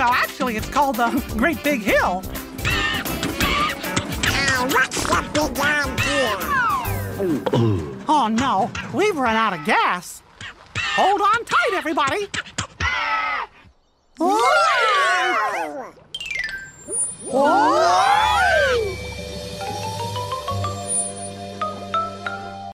Well, actually, it's called the Great Big Hill. What's the big idea? Oh, no. We've run out of gas. Hold on tight, everybody.